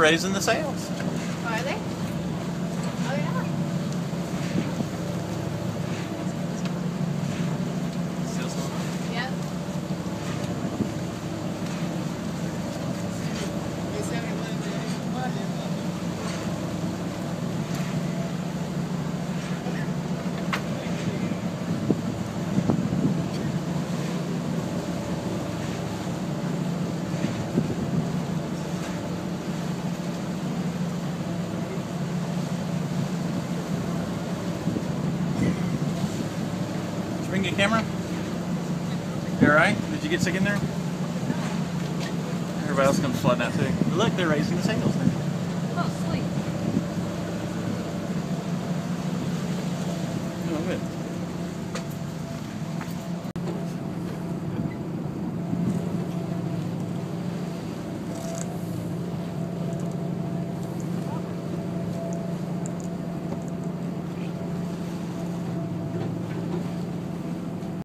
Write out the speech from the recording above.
raising the sails. Are they? Oh yeah. Still going on? Yep. Did you bring your camera? You alright? Did you get sick in there? Everybody else comes flooding out too. But look, they're raising the sails now. Oh, sweet. Oh, good.